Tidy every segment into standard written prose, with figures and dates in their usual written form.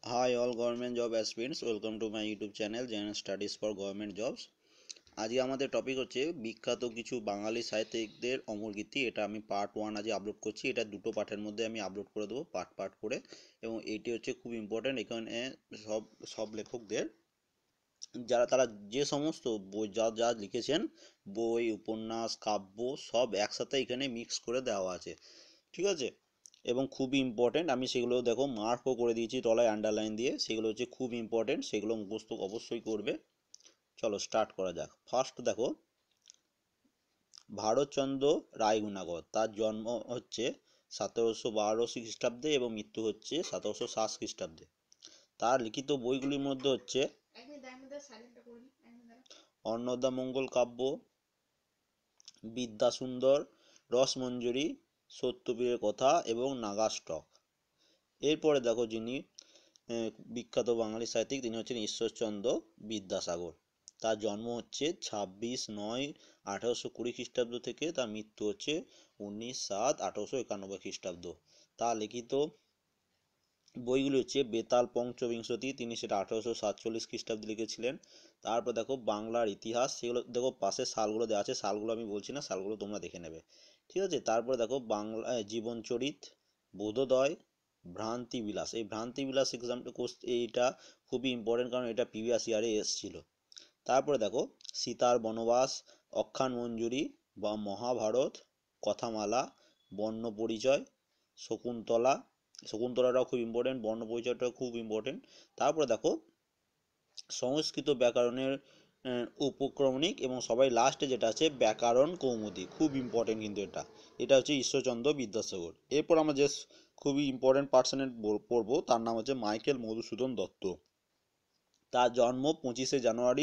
Hi all government job aspirants, welcome to my YouTube channel General Studies for Government Jobs। আজকে আমাদের topic হচ্ছে বিখ্যাত কিছু বাঙালি সাহিত্যিকদের অমরকীর্তি। এটা আমি পার্ট 1 আজকে আপলোড করছি। এটা দুটো পার্টের মধ্যে আমি আপলোড করে দেবো পার্ট পার্ট করে, এবং এইটি হচ্ছে খুব ইম্পর্টেন্ট। এখানে সব সব লেখকদের তারা যে সমস্ত বই যা লিখেছেন, বই, উপন্যাস, কাব্য সব একসাথে এখানে মিক্স করে দেওয়া আছে, ঠিক আছে? এবং খুবই ইম্পর্টেন্ট, আমি সেগুলো দেখো মার্কও করে দিয়েছি তলায় আন্ডারলাইন দিয়ে। সেগুলো হচ্ছে খুব ইম্পর্টেন্ট, সেগুলো মুখস্থ অবশ্যই করবে। চলো স্টার্ট করা যাক। ফার্স্ট দেখো, ভারতচন্দ্র রায়গুণাগর, তার জন্ম হচ্ছে 1782 খ্রিস্টাব্দে এবং মৃত্যু হচ্ছে 1707 খ্রিস্টাব্দে। তার লিখিত বইগুলির মধ্যে হচ্ছে অন্নদামঙ্গল কাব্য, বিদ্যাসুন্দর, রসমঞ্জরি, সত্যবীরের কথা এবং নাগাষ্টক। এরপরে দেখো, যিনি বিখ্যাত বাঙালি সাহিত্যিক, তিনি হচ্ছেন ঈশ্বরচন্দ্র বিদ্যাসাগর। তার জন্ম হচ্ছে 26/9/1820 খ্রিস্টাব্দ থেকে তার মৃত্যু হচ্ছে 19/7/1891 খ্রিস্টাব্দ। তার লিখিত বইগুলি হচ্ছে বেতাল পঞ্চবিংশতি, তিনি সেটা 1847 খ্রিস্টাব্দে লিখেছিলেন। তারপর দেখো বাংলার ইতিহাস, সেগুলো দেখো পাশে সালগুলো দেওয়া আছে, সালগুলো আমি বলছি না, সালগুলো তোমরা দেখে নেবে, ঠিক আছে? তারপরে দেখো বাংলা জীবনচরিত, বোধোদয়, ভ্রান্তি বিলাস। এই ভ্রান্তি বিলাস এক্সামটা এইটা খুবই ইম্পর্টেন্ট, কারণ এটা প্রিভিয়াস ইয়ারে এসেছিল। তারপরে দেখো সীতার বনবাস, অখ্যান মঞ্জুরি বা মহাভারত, কথামালা, বর্ণ পরিচয়, শকুন্তলা। শকুন্তলাটাও খুব ইম্পর্টেন্ট, বর্ণ পরিচয়টাও খুব ইম্পর্টেন্ট। তারপরে দেখো সংস্কৃত ব্যাকরণের উপক্রমণিক, এবং সবাই লাস্টে যেটা আছে ব্যাকরণ কৌমুদি, খুব ইম্পর্টেন্ট কিন্তু এটা। এটা হচ্ছে ঈশ্বরচন্দ্র বিদ্যাসাগর। এরপর আমরা যে খুবই ইম্পর্টেন্ট পার্সনের পড়বো, তার নাম হচ্ছে মাইকেল মধুসূদন দত্ত। তার জন্ম 25শে জানুয়ারি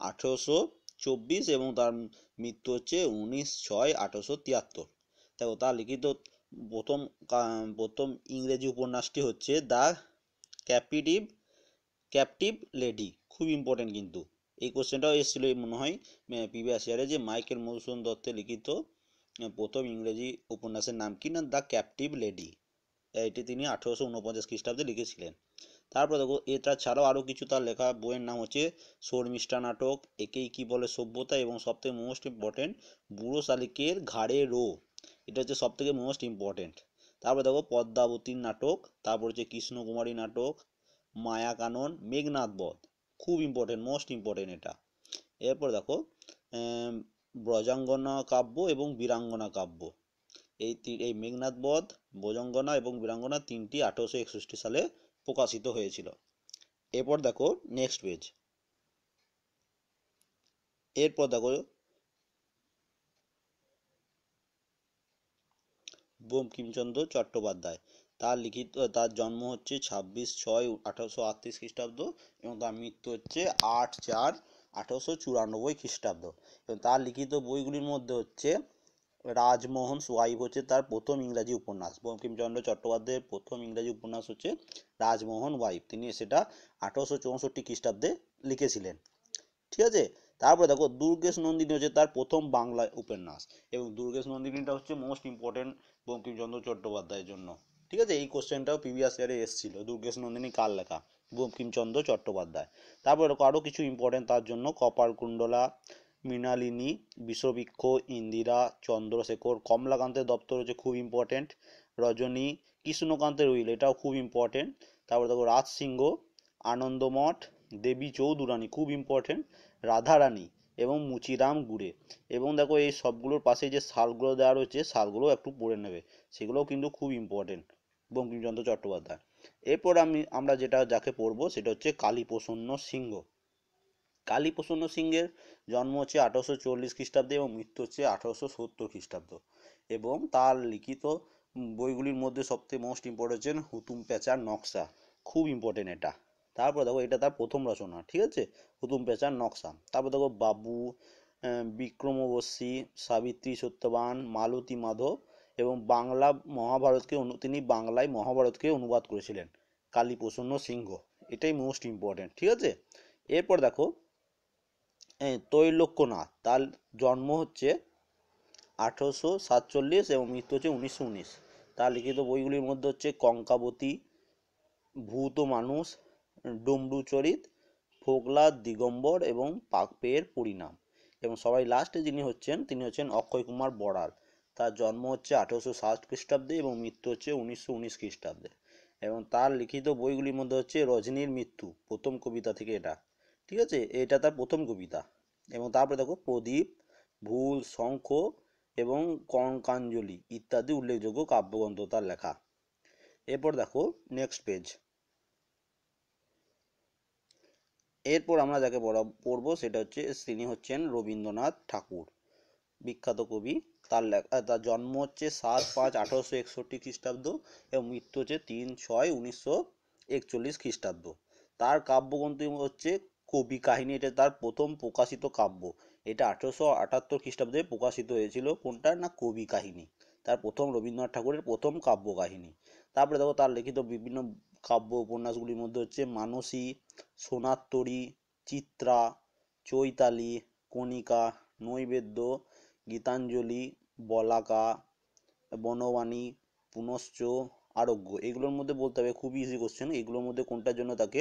1824 এবং তার মৃত্যু হচ্ছে 19/6/1873। দেখো তার লিখিত প্রথম প্রথম ইংরেজি উপন্যাসটি হচ্ছে দ্য ক্যাপটিভ ক্যাপটিভ লেডি, খুব ইম্পর্টেন্ট কিন্তু। এই কোশ্চেনটাও এসেছিল মনে হয় প্রিভিয়াস ইয়ারে, যে মাইকেল মধুসূদন দত্তের লিখিত প্রথম ইংরেজি উপন্যাসের নাম কি না, দ্য ক্যাপটিভ লেডি। এটি তিনি 1849 খ্রিস্টাব্দে লিখেছিলেন। তারপর দেখো এটা ছাড়াও আরও কিছু তার লেখা বইয়ের নাম হচ্ছে শর্মিষ্ঠা নাটক, একেই কি বলে সভ্যতা, এবং সবথেকে মোস্ট ইম্পর্টেন্ট বুড়ো শালিকের ঘাড়ে রো, এটা হচ্ছে সবথেকে মোস্ট ইম্পর্টেন্ট। তারপর দেখো পদ্মাবতীর নাটক, তারপর হচ্ছে কৃষ্ণকুমারী নাটক, মায়াকানন, মেঘনাদ বধ, খুব ইম্পর্টেন্ট, মোস্ট ইম্পর্টেন্ট এটা। এরপর দেখো ব্রজাঙ্গনা কাব্য এবং বীরাঙ্গনা কাব্য। এই মেঘনাদ বধ, ব্রজাঙ্গনা এবং বীরাঙ্গনা তিনটি 1861 সালে প্রকাশিত হয়েছিল। এরপর দেখো নেক্সট পেজ। এরপর দেখো বঙ্কিমচন্দ্র চট্টোপাধ্যায়। তার জন্ম হচ্ছে 26/6/1838 খ্রিস্টাব্দ এবং তার মৃত্যু হচ্ছে 8/4/1894 খ্রিস্টাব্দ। এবং তার লিখিত বইগুলির মধ্যে হচ্ছে রাজমোহন ওয়াইফ হচ্ছে তার প্রথম ইংরাজি উপন্যাস। বঙ্কিমচন্দ্র চট্টোপাধ্যায়ের প্রথম ইংরাজি উপন্যাস হচ্ছে রাজমোহন ওয়াইফ, তিনি সেটা 1864 খ্রিস্টাব্দে লিখেছিলেন, ঠিক আছে? তারপরে দেখো দুর্গেশ নন্দিনী হচ্ছে তার প্রথম বাংলা উপন্যাস, এবং দুর্গেশ নন্দিনীটা হচ্ছে মোস্ট ইম্পর্টেন্ট বঙ্কিমচন্দ্র চট্টোপাধ্যায়ের জন্য, ঠিক আছে? এই কোশ্চেনটাও প্রিভিয়াস ইয়ারে এসেছিল, দুর্গেশ নন্দিনী কার লেখা, বঙ্কিমচন্দ্র চট্টোপাধ্যায়। তারপরে আরও কিছু ইম্পর্টেন্ট তার জন্য, কপালকুণ্ডলা, মৃণালিনী, বিষবৃক্ষ, ইন্দিরা, চন্দ্রশেখর, কমলাকান্তের দপ্তর হচ্ছে খুব ইম্পর্টেন্ট, রজনী, কৃষ্ণকান্তের উইল, এটাও খুব ইম্পর্টেন্ট। তারপরে দেখো রাজসিংহ, আনন্দমঠ, দেবী চৌধুরানী, খুব ইম্পর্টেন্ট, রাধারানী এবং মুচিরাম গুড়ে। এবং দেখো এই সবগুলোর পাশে যে সালগুলো দেওয়া রয়েছে, সালগুলো একটু পড়ে নেবে, সেগুলোও কিন্তু খুব ইম্পর্টেন্ট বঙ্কিমচন্দ্র চট্টোপাধ্যায়। এরপর আমরা যাকে পড়বো সেটা হচ্ছে কালীপ্রসন্ন সিংহ। কালীপ্রসন্ন সিংহের জন্ম হচ্ছে 1840 খ্রিস্টাব্দে এবং মৃত্যু হচ্ছে 1870 খ্রিস্টাব্দ। এবং তার লিখিত বইগুলির মধ্যে সবথেকে মোস্ট ইম্পর্টেন্ট হচ্ছেন হুতুম প্যাঁচার নকশা, খুব ইম্পর্টেন্ট এটা। তারপর দেখো এটা তার প্রথম রচনা, ঠিক আছে, হুতুম প্যাঁচার নকশা। তারপর দেখো বাবু, বিক্রমবর্ষী, সাবিত্রী সত্যবান, মালতী মাধব, এবং তিনি বাংলায় মহাভারতকে অনুবাদ করেছিলেন, কালীপ্রসন্ন সিংহ, এটাই মোস্ট ইম্পর্টেন্ট, ঠিক আছে? এরপর দেখো ত্রৈলোক্যনাথ, তার জন্ম হচ্ছে 1847 এবং মৃত্যু হচ্ছে 1919। তার লিখিত বইগুলির মধ্যে হচ্ছে কঙ্কাবতী, ভূত মানুষ, ডমরুচরিত, ফোকলা দিগম্বর এবং পাকপেয়ের পরিণাম। এবং সবাই লাস্টে যিনি হচ্ছেন তিনি হচ্ছেন অক্ষয় কুমার বড়াল। তার জন্ম হচ্ছে 1860 খ্রিস্টাব্দে এবং মৃত্যু হচ্ছে 1919 খ্রিস্টাব্দে। এবং তার লিখিত বইগুলির মধ্যে হচ্ছে রজনীর মৃত্যু, প্রথম কবিতা থেকে এটা, ঠিক আছে, এটা তার প্রথম কবিতা। এবং তারপরে দেখো প্রদীপ, ভুল, শঙ্খ এবং কঙ্কাঞ্জলি ইত্যাদি উল্লেখযোগ্য কাব্যগ্রন্থ তার লেখা। এরপর দেখো নেক্সট পেজ। এরপর আমরা যাকে পড়বো সেটা হচ্ছে তিনি হচ্ছেন রবীন্দ্রনাথ ঠাকুর, বিখ্যাত কবি। তার জন্ম হচ্ছে 7-5-1861 খ্রিস্টাব্দ এবং মৃত্যু হচ্ছে 3-6-1941 খ্রিস্টাব্দ। তার কাব্যগ্রন্থ হচ্ছে কবি কাহিনী, এটা তার প্রথম প্রকাশিত কাব্য। এটা 1878 খ্রিস্টাব্দে প্রকাশিত হয়েছিল। কোনটা না, কবি কাহিনী, তার প্রথম, রবীন্দ্রনাথ ঠাকুরের প্রথম কাব্য কাহিনী। তারপরে দেখো তার লিখিত বিভিন্ন কাব্য উপন্যাসগুলির মধ্যে হচ্ছে মানসী, সোনার তরী, চিত্রা, চৈতালি, কণিকা, নৈবেদ্য, গীতাঞ্জলি, বলাকা, বনবাণী, পুনশ্চ, আরোগ্য। এগুলোর মধ্যে বলতে হবে, খুবই ইজি কোশ্চেন, এগুলোর মধ্যে কোনটার জন্য তাকে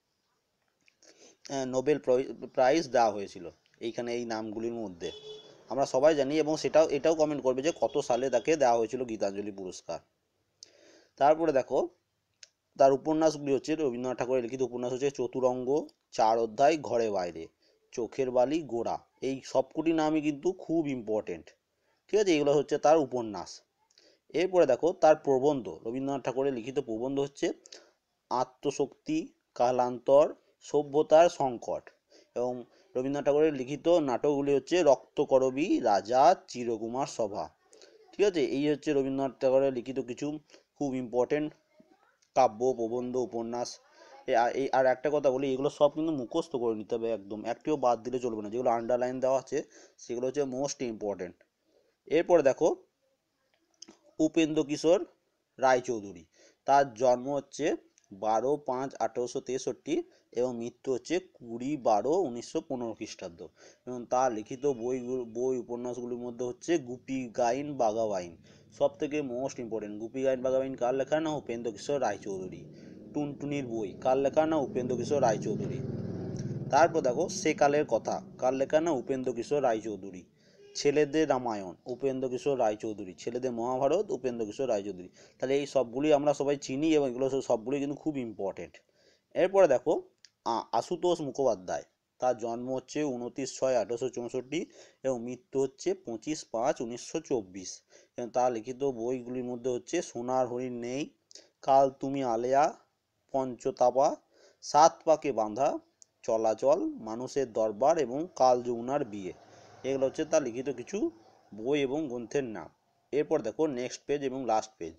নোবেল প্রাইজ দেওয়া হয়েছিল এইখানে এই নামগুলির মধ্যে আমরা সবাই জানি। এবং এটাও কমেন্ট করবে যে কত সালে তাকে দেওয়া হয়েছিল গীতাঞ্জলি পুরস্কার। তারপরে দেখো তার উপন্যাসগুলি হচ্ছে, রবীন্দ্রনাথ ঠাকুরের লিখিত উপন্যাস হচ্ছে চতুরঙ্গ, 4 অধ্যায়, ঘরে বাইরে, চোখের বালি, গোড়া। এই সবকটি নামই কিন্তু খুব ইম্পর্টেন্ট, ঠিক আছে, এগুলো হচ্ছে তার উপন্যাস। এরপরে দেখো তার প্রবন্ধ, রবীন্দ্রনাথ ঠাকুরের লিখিত প্রবন্ধ হচ্ছে আত্মশক্তি, কালান্তর, সভ্যতার সংকট। এবং রবীন্দ্রনাথ ঠাকুরের লিখিত নাটকগুলি হচ্ছে রক্তকরবী, রাজা, চিরকুমার সভা। ঠিক আছে, এই হচ্ছে রবীন্দ্রনাথ ঠাকুরের লিখিত কিছু খুব ইম্পর্টেন্ট কাব্য, প্রবন্ধ, উপন্যাস। আর একটা কথা বলি, এগুলো সব কিন্তু মুখস্থ করে নিতে হবে একদম, একটিও বাদ দিলে চলবে না। যেগুলো আন্ডারলাইন দেওয়া আছে সেগুলো হচ্ছে মোস্ট ইম্পর্টেন্ট। এরপরে দেখো উপেন্দ্রকিশোর রায়চৌধুরী। তার জন্ম হচ্ছে 12-5-1863 এবং মৃত্যু হচ্ছে 20-12-1915 খ্রিস্টাব্দ। এবং তার লিখিত বই উপন্যাসগুলির মধ্যে হচ্ছে গুপি গাইন বাঘাবাইন, সব থেকে মোস্ট ইম্পর্টেন্ট। গুপি গাইন বাঘাবাইন কার লেখা না, উপেন্দ্রকিশোর রায়চৌধুরী। টুনটুনির বই কার লেখা না, উপেন্দ্রকিশোর রায়চৌধুরী। তারপর দেখো সেকালের কথা কার লেখা না, উপেন্দ্রকিশোর রায়চৌধুরী। ছেলেদের রামায়ণ, উপেন্দ্রকিশোর রায়চৌধুরী। ছেলেদের মহাভারত, উপেন্দ্রকিশোর রায়চৌধুরী। তাহলে এই সবগুলি আমরা সবাই চিনি এবং এগুলো সবগুলি কিন্তু খুব ইম্পর্টেন্ট। এরপরে দেখো আশুতোষ মুখোপাধ্যায়। তার জন্ম হচ্ছে 29-6-1864 এবং মৃত্যু হচ্ছে 25-5-1924। এবং তার লিখিত বইগুলির মধ্যে হচ্ছে সোনার হরিণ নেই, কাল তুমি আলেয়া, পঞ্চতাপা, 7 পাকে বাঁধা, চলাচল, মানুষের দরবার এবং কাল যমুনার বিয়ে। এগুলো হচ্ছে তার লিখিত কিছু বই এবং গ্রন্থের নাম। এরপর দেখো নেক্সট পেজ এবং লাস্ট পেজ।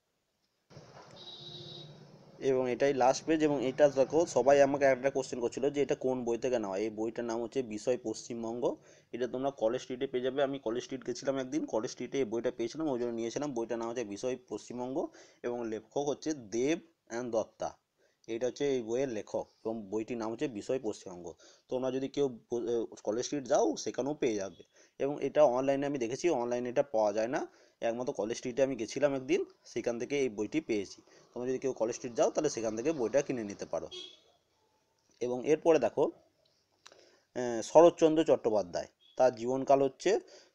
এবং এটাই লাস্ট পেজ। এবং এটা দেখো সবাই আমাকে একটা কোশ্চেন করছিল যে এটা কোন বই থেকে নেওয়া। এই বইটার নাম হচ্ছে বিষয় পশ্চিমবঙ্গ। এটা তোমরা কলেজ স্ট্রিটে পেয়ে যাবে। আমি কলেজ স্ট্রিট গেছিলাম একদিন, কলেজ স্ট্রিটে এই বইটা পেয়েছিলাম, ওই জন্য নিয়েছিলাম। বইটার নাম হচ্ছে বিষয় পশ্চিমবঙ্গ এবং লেখক হচ্ছে দেব অ্যান্ড দত্তা। এটা হচ্ছে এই বইয়ের লেখক এবং বইটির নাম হচ্ছে বিষয় পশ্চিমবঙ্গ। তোমরা যদি কেউ কলেজ স্ট্রিট যাও সেখানেও পেয়ে যাবে। এবং এটা অনলাইনে আমি দেখেছি, অনলাইনে এটা পাওয়া যায় না, একমাত্র কলেজ স্ট্রিটে আমি গেছিলাম একদিন, সেখান থেকে এই বইটি পেয়েছি। তোমরা যদি কেউ কলেজ স্ট্রিট যাও তাহলে সেখান থেকে বইটা কিনে নিতে পারো। এবং এরপরে দেখো শরৎচন্দ্র চট্টোপাধ্যায়। তার জীবনকাল হচ্ছে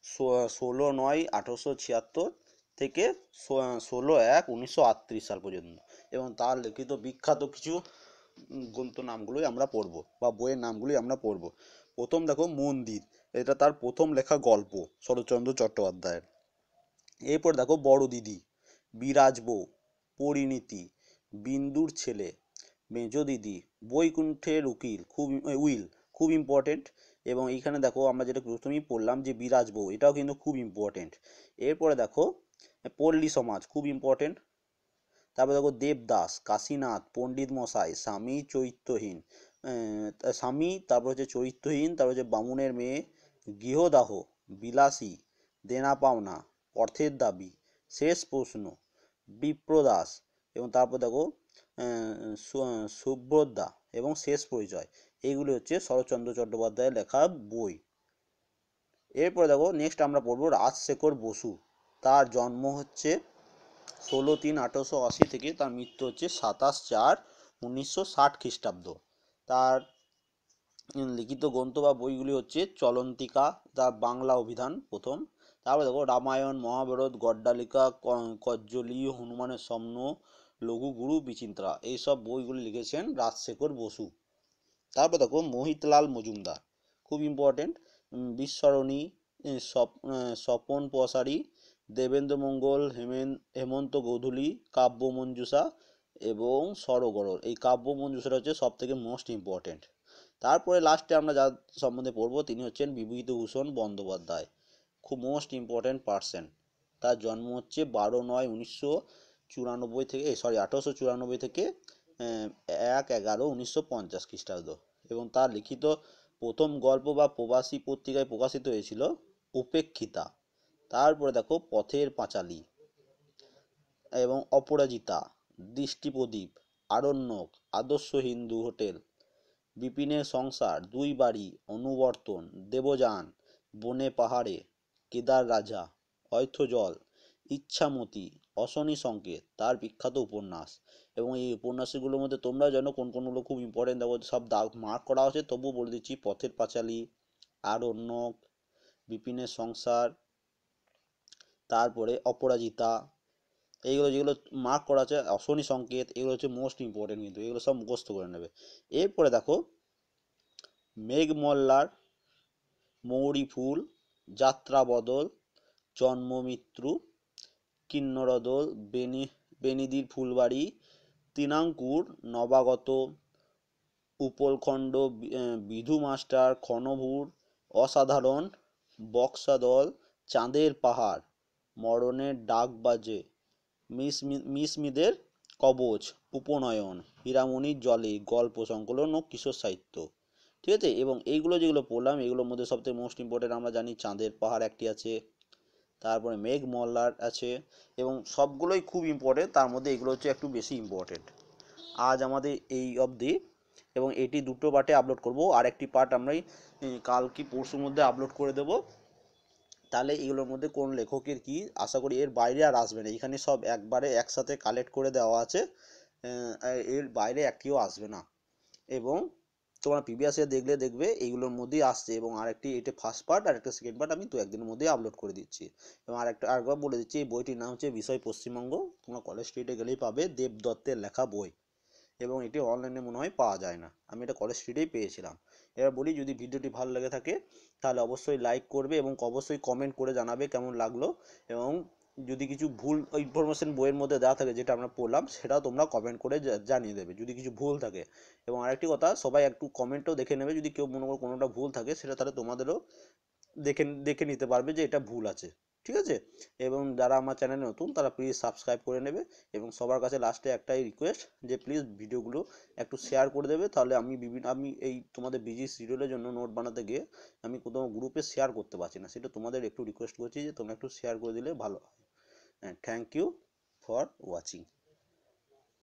16-9-1876 থেকে 16-1-1938 সাল পর্যন্ত। এবং তার লিখিত বিখ্যাত কিছু গ্রন্থ নামগুলোই আমরা পড়ব বা বইয়ের নামগুলি আমরা পড়ব। প্রথম দেখো মন্দির, এটা তার প্রথম লেখা গল্প শরৎচন্দ্র চট্টোপাধ্যায়ের। এরপর দেখো বড় দিদি, বিরাজ বউ, পরিণীতি, বিন্দুর ছেলে, মেজ দিদি, বৈকুণ্ঠের উইল খুব ইম্পর্টেন্ট। এবং এইখানে দেখো আমরা যেটা প্রথমেই পড়লাম যে বিরাজ বউ, এটাও কিন্তু খুব ইম্পর্টেন্ট। এরপরে দেখো পল্লী সমাজ খুব ইম্পর্টেন্ট। তারপরে দেখো দেবদাস, কাশীনাথ, পণ্ডিত মশাই, স্বামী চরিত্রহীন, স্বামী, তারপর হচ্ছে চরিত্রহীন, তারপর হচ্ছে বামুনের মেয়ে, গৃহদাহ, বিলাসী, দেনা পাওনা, অর্থের দাবি, শেষ প্রশ্ন, বিপ্রদাস। এবং তারপর দেখো সুভদ্রা এবং শেষ পরিচয়। এইগুলি হচ্ছে শরৎচন্দ্র চট্টোপাধ্যায়ের লেখা বই। এরপরে দেখো নেক্সট আমরা পড়বো রাজশেখর বসু। তার জন্ম হচ্ছে 16-3-1880 থেকে তার মৃত্যু হচ্ছে 27-4 1960 খ্রিস্টাব্দ। তার লিখিত গ্রন্থ বা বইগুলি হচ্ছে চলন্তিকা, তার বাংলা অভিধান প্রথম। তারপরে দেখো রামায়ণ, মহাভারত, গড্ডালিকা, কজ্জলি, হনুমানের স্বপ্ন, লঘুগুরু, বিচিত্রা, এইসব বইগুলি লিখেছেন রাজশেখর বসু। তারপর দেখো মোহিতলাল মজুমদার, খুব ইম্পর্টেন্ট, বিস্মরণী, স্বপন পসারি, দেবেন্দ্র মঙ্গল, হেমন্ত গৌধুলী, কাব্যমঞ্জুষা এবং সরগরল। এই কাব্যমঞ্জুষাটা হচ্ছে সব থেকে মোস্ট ইম্পর্টেন্ট। তারপরে লাস্টে আমরা যার সম্বন্ধে পড়বো তিনি হচ্ছেন বিভূতিভূষণ বন্দ্যোপাধ্যায়, খুব মোস্ট ইম্পর্টেন্ট পার্সন। তার জন্ম হচ্ছে 12/9/1994 থেকে 1894 থেকে 1/11/1950 খ্রিস্টাব্দ। এবং তার লিখিত প্রথম গল্প বা প্রবাসী পত্রিকায় প্রকাশিত হয়েছিল উপেক্ষিতা। তারপরে দেখো পথের পাঁচালী এবং অপরাজিতা, দৃষ্টিপ্রদীপ, আরণ্যক, আদর্শ হিন্দু হোটেল, বিপিনের সংসার, দুই বাড়ি, অনুবর্তন, দেবযান, বনে পাহাড়ে, কেদার রাজা, অর্থজল, ইচ্ছামতি, অশনি সংকেত, তার বিখ্যাত উপন্যাস। এবং এই উপন্যাসগুলোর মধ্যে তোমরা জানো কোন কোনগুলো খুব ইম্পর্টেন্ট, দেখো সব দাগ মার্ক করা আছে, তবুও বলে দিচ্ছি, পথের পাঁচালী, আরণ্যক, বিপিনের সংসার, তারপরে অপরাজিতা, এইগুলো যেগুলো মার্ক করা আছে, অশনি সংকেত, এগুলো হচ্ছে মোস্ট ইম্পর্টেন্ট, কিন্তু এগুলো সব মুখস্থ করে নেবে। এরপরে দেখো মেঘমল্লার, মৌরি ফুল, যাত্রা বদল, জন্ম মৃত্যু, কিন্নরদল, বেনিদির ফুলবাড়ি, তৃণাঙ্কুর, নবাগত, উপলখণ্ড, বিধু মাস্টার, ক্ষণভুর, অসাধারণ, বক্সাদল, চাঁদের পাহাড়, মরণের ডাক বাজে, মিসমিদের কবচ, উপনয়ন, হীরামণির জলে, গল্প সংকলন ও কিশোর সাহিত্য। ঠিক আছে, এবং এইগুলো যেগুলো পড়লাম এগুলোর মধ্যে সবথেকে মোস্ট ইম্পর্টেন্ট আমরা জানি চাঁদের পাহাড় একটি আছে, তারপরে মেঘমল্লার আছে, এবং সবগুলোই খুব ইম্পর্টেন্ট, তার মধ্যে এগুলো হচ্ছে একটু বেশি ইম্পর্টেন্ট। আজ আমাদের এই অবধি, এবং এটি দুটো পার্টে আপলোড করব, আর একটি পার্ট আমরা কাল কি পরশুর মধ্যে আপলোড করে দেব। তাহলে এগুলোর মধ্যে কোন লেখকের কি, আশা করি এর বাইরে আর আসবে না, এখানে সব একবারে একসাথে কালেক্ট করে দেওয়া আছে, এর বাইরে একটিও আসবে না। এবং তোমরা প্রিভিয়াস ইয়ার দেখলে দেখবে এইগুলোর মধ্যেই আসছে, এবং আরেকটি এটা ফার্স্ট পার্ট আর একটা সেকেন্ড পার্ট আমি 2-1 দিনের মধ্যেই আপলোড করে দিচ্ছি। এবং আরেকবার বলে দিচ্ছি, এই বইটির নাম হচ্ছে বিষয় পশ্চিমবঙ্গ, তোমরা কলেজ স্ট্রিটে গেলেই পাবে, দেব দত্তের লেখা বই, এবং এটি অনলাইনে মনে হয় পাওয়া যায় না, আমি এটা কলেজ স্ট্রিটেই পেয়েছিলাম। এবার বলি, যদি ভিডিওটি ভালো লেগে থাকে তাহলে অবশ্যই লাইক করবে এবং অবশ্যই কমেন্ট করে জানাবে কেমন লাগলো, এবং যদি কিছু ভুল ইনফরমেশন বইয়ের মধ্যে দেওয়া থাকে যেটা আমরা পড়লাম সেটাও তোমরা কমেন্ট করে জানিয়ে দেবে যদি কিছু ভুল থাকে। এবং আরেকটি কথা, সবাই একটু কমেন্টও দেখে নেবে, যদি কেউ মনে করো কোনোটা ভুল থাকে সেটা তাহলে তোমাদেরও দেখে দেখে নিতে পারবে যে এটা ভুল আছে। ঠিক আছে, এবং যারা আমার চ্যানেলে নতুন তারা প্লিজ সাবস্ক্রাইব করে নেবে, এবং সবার কাছে লাস্টে একটাই রিকোয়েস্ট যে প্লিজ ভিডিওগুলো একটু শেয়ার করে দেবে, তাহলে আমি এই তোমাদের বিজি শিডিউলের জন্য নোট বানাতে গিয়ে আমি কোথাও গ্রুপে শেয়ার করতে পারছি না, সেটা তোমাদের একটু রিকোয়েস্ট করছি যে তোমরা একটু শেয়ার করে দিলে ভালো হয়। Thank you for watching.